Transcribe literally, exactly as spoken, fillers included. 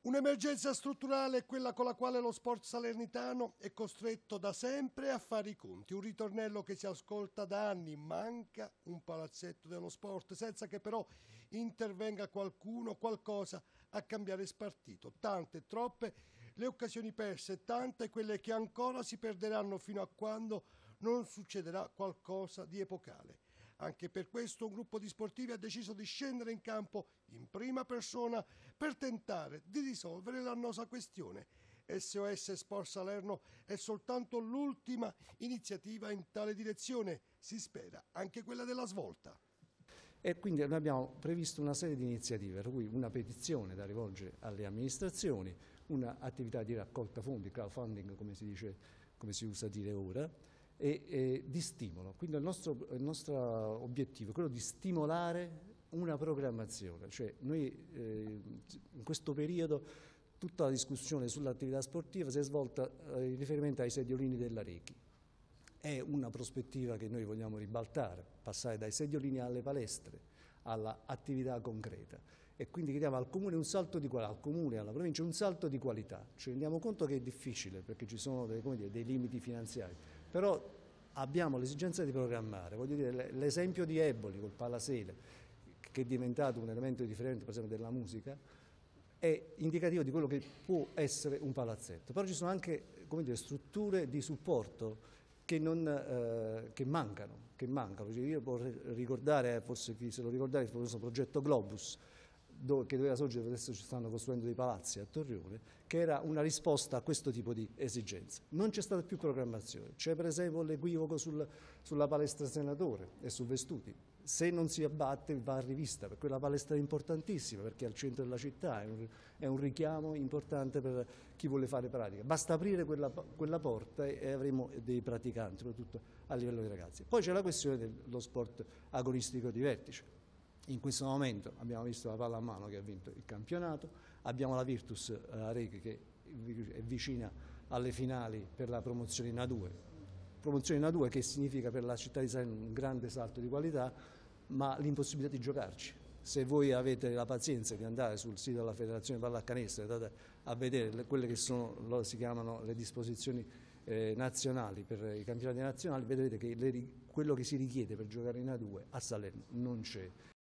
Un'emergenza strutturale è quella con la quale lo sport salernitano è costretto da sempre a fare i conti. Un ritornello che si ascolta da anni: manca un palazzetto dello sport, senza che però intervenga qualcuno, qualcosa a cambiare spartito. Tante, troppe le occasioni perse, tante quelle che ancora si perderanno fino a quando non succederà qualcosa di epocale. Anche per questo un gruppo di sportivi ha deciso di scendere in campo in prima persona per tentare di risolvere l'annosa questione. S O S Sport Salerno è soltanto l'ultima iniziativa in tale direzione, si spera anche quella della svolta. E quindi noi abbiamo previsto una serie di iniziative, per cui una petizione da rivolgere alle amministrazioni, un'attività di raccolta fondi, crowdfunding come si dice, come si usa dire ora, e, e di stimolo. Quindi il nostro, il nostro obiettivo è quello di stimolare una programmazione, cioè noi eh, in questo periodo tutta la discussione sull'attività sportiva si è svolta eh, in riferimento ai sediolini della Rechi. È una prospettiva che noi vogliamo ribaltare, passare dai sediolini alle palestre, all'attività concreta, e quindi chiediamo al Comune un salto di qualità, al Comune e alla Provincia un salto di qualità. Ci rendiamo conto che è difficile perché ci sono dei, come dire, dei limiti finanziari, però abbiamo l'esigenza di programmare. Voglio dire, l'esempio di Eboli col Palasele, che è diventato un elemento differente per esempio della musica, è indicativo di quello che può essere un palazzetto. Però ci sono anche, come dire, strutture di supporto che, non, eh, che mancano, che mancano. Io vorrei ricordare, forse chi se lo ricordare, il famoso progetto Globus, dove, che doveva sorgere, adesso ci stanno costruendo dei palazzi a Torrione, che era una risposta a questo tipo di esigenze. Non c'è stata più programmazione, c'è per esempio l'equivoco sul, sulla palestra Senatore e su Vestuti. Se non si abbatte va rivista, perché quella palestra è importantissima, perché è al centro della città, è un, è un richiamo importante per chi vuole fare pratica. Basta aprire quella, quella porta e avremo dei praticanti, soprattutto a livello dei ragazzi. Poi c'è la questione dello sport agonistico di vertice. In questo momento abbiamo visto la pallamano che ha vinto il campionato, abbiamo la Virtus eh, Rechi che è vicina alle finali per la promozione in A due. Promozione in A due che significa per la città di Salerno un grande salto di qualità, ma l'impossibilità di giocarci. Se voi avete la pazienza di andare sul sito della Federazione Pallacanestro e andate a vedere le, quelle che sono, lo si chiamano le disposizioni eh, nazionali per i campionati nazionali, vedrete che le, quello che si richiede per giocare in A due a Salerno non c'è.